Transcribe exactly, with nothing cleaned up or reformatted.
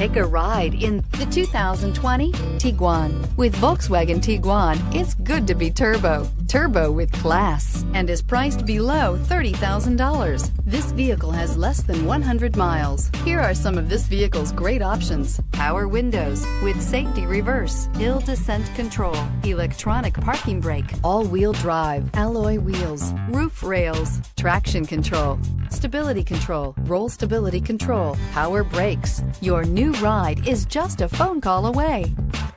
Take a ride in the two thousand twenty Tiguan. With Volkswagen Tiguan, it's good to be turbo. Turbo with class, and is priced below thirty thousand dollars. This vehicle has less than one hundred miles. Here are some of this vehicle's great options: power windows with safety reverse, hill descent control, electronic parking brake, all-wheel drive, alloy wheels, roof rails, traction control, stability control, roll stability control, power brakes. Your new ride is just a phone call away.